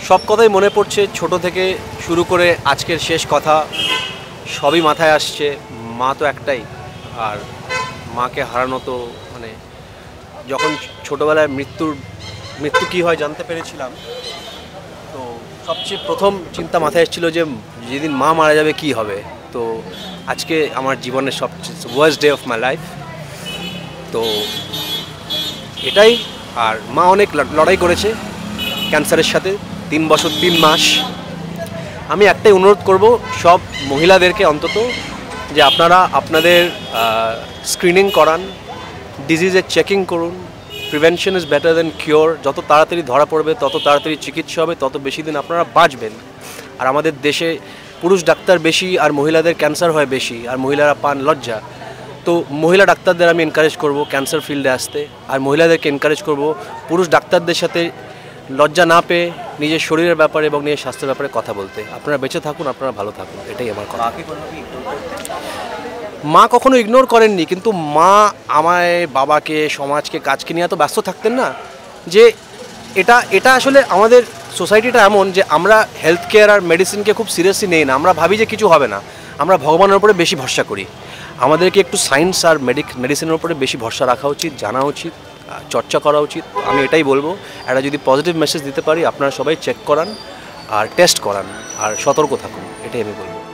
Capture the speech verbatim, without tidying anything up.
সব কথাই মনে পড়ছে, ছোট থেকে শুরু করে আজকের শেষ কথা সবই মাথায় আসছে। মা তো একটাই, আর মাকে হারানো তো মানে যখন ছোটোবেলায় মৃত্যুর মৃত্যু কী হয় জানতে পেরেছিলাম, তো সবচেয়ে প্রথম চিন্তা মাথায় এসেছিলো যে যেদিন মা মারা যাবে কি হবে। তো আজকে আমার জীবনের সবচেয়ে worst day of my life. তো এটাই। আর মা অনেক লড়াই করেছে ক্যান্সারের সাথে, তিন বছর তিন মাস। আমি একটাই অনুরোধ করব সব মহিলাদেরকে অন্তত, যে আপনারা আপনাদের স্ক্রিনিং করান, ডিজিজের চেকিং করুন। Prevention is better than cure. যত তাড়াতাড়ি ধরা পড়বে তত তাড়াতাড়ি চিকিৎসা হবে, তত বেশি দিন আপনারা বাঁচবেন। আর আমাদের দেশে পুরুষ ডাক্তার বেশি আর মহিলাদের ক্যান্সার হয় বেশি, আর মহিলারা পান লজ্জা। তো মহিলা ডাক্তারদের আমি এনকারেজ করব ক্যান্সার ফিল্ডে আসতে, আর মহিলাদেরকে এনকারেজ করব পুরুষ ডাক্তারদের সাথে লজ্জা না পেয়ে নিজের শরীরের ব্যাপারে এবং নিজের স্বাস্থ্যের ব্যাপারে কথা বলতে। আপনারা বেঁচে থাকুন, আপনারা ভালো থাকুন, এটাই আমার কথা। মা কখনো ইগনোর করেননি, কিন্তু মা আমায়, বাবাকে, সমাজকে, কাজকে নিয়ে এত ব্যস্ত থাকতেন না যে এটা এটা আসলে আমাদের সোসাইটিটা এমন যে আমরা হেলথ কেয়ার আর মেডিসিনকে খুব সিরিয়াসলি নেই না। আমরা ভাবি যে কিছু হবে না, আমরা ভগবানের উপরে বেশি ভরসা করি। আমাদেরকে একটু সায়েন্স আর মেডিক মেডিসিনের উপরে বেশি ভরসা রাখা উচিত, জানা উচিত, চর্চা করা উচিত। আমি এটাই বলবো, একটা যদি পজিটিভ মেসেজ দিতে পারি, আপনারা সবাই চেক করান আর টেস্ট করান আর সতর্ক থাকুন, এটাই আমি বলবো।